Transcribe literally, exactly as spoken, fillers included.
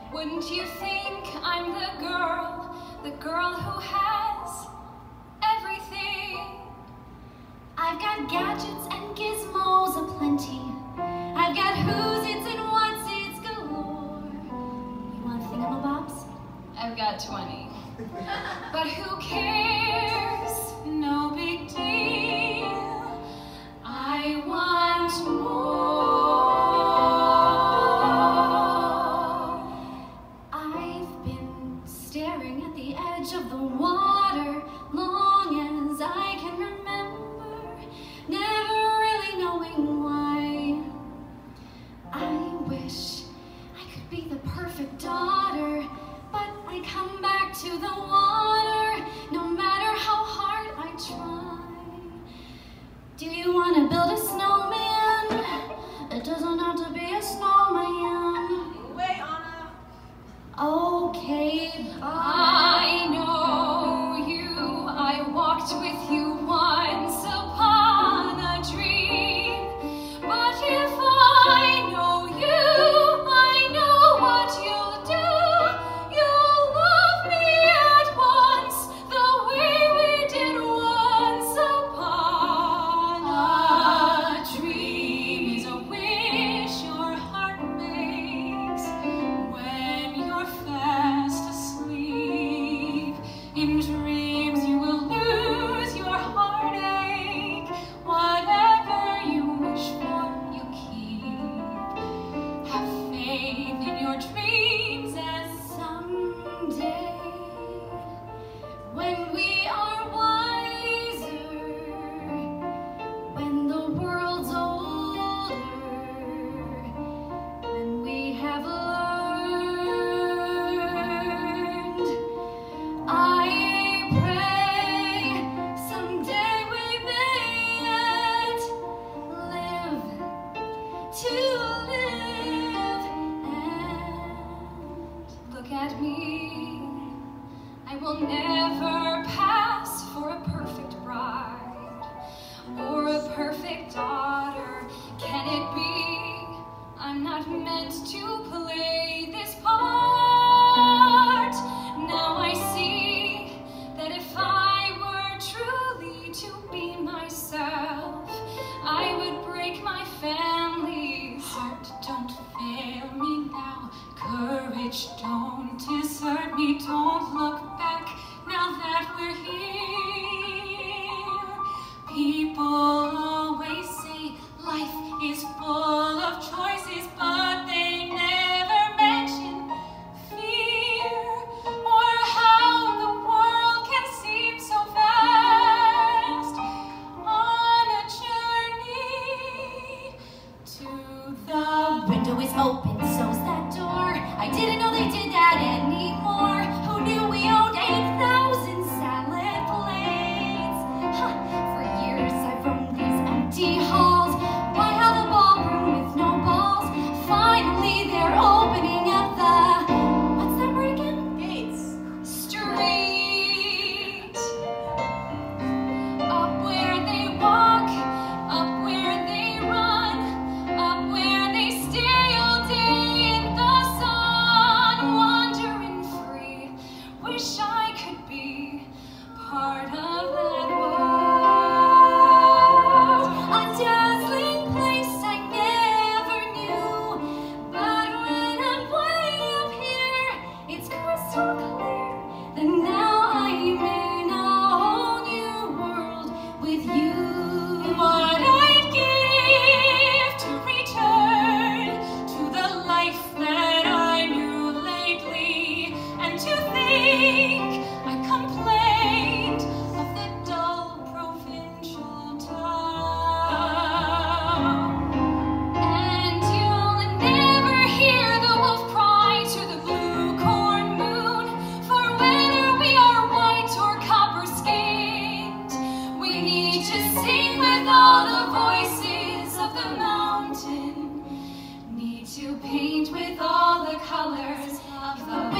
Wouldn't you think I'm the girl, the girl who has everything? I've got gadgets and gizmos aplenty. I've got who's its and what's its galore. You want thingamabobs? I've got twenty. But who cares? No big deal. I want more. I've been staring at the edge of the water long as I can remember, never really knowing why. I wish I could be the perfect daughter, but I come back to the water no matter how hard I try. Do you want to build a snowman? It doesn't have to be a snowman. Wait, Anna. Okay, I know you. I walked with you once upon a dream. But if I know you, I know what you'll do. You'll love me at once, the way we did once upon a dream. Is a wish your heart makes when you're fast asleep. In dreams you will lose your heartache. Whatever you wish for, you keep. Have faith in your dreams, and someday, when we are wiser, when the world's older, when we have learned, I pray someday we may yet live to live and look at me. I will never pass for a perfect bride or a perfect daughter. Can it be I'm not meant to play this part? Now I see that if I were truly to be myself, I would break my family's heart. Don't fail me now. Courage, don't desert me. Don't look back now that we're here. People always say life is full of choices, but they never mention fear or how the world can seem so vast on a journey to the window is open, so's that door. I didn't know they did that anymore. Who knew we owned eight thousand salad plates? Huh. For years I've roamed these empty halls. Why have a ballroom with no balls? Finally they're opening at the, what's that word again? Gates. Street. Up where they walk, up where they run, up where they stay all day in the sun, wandering free. Wish I could be part of that world. A dazzling place I never knew, but when I'm way up here, it's crystal clear that now I'm in a whole new world with you. What I'd give to return to the life that I knew lately, and to think I complained of the dull provincial town. And you'll never hear the wolf cry to the blue corn moon, for whether we are white or copper skinned, we need to sing with all the voices of the mountain, need to paint with all the colors of the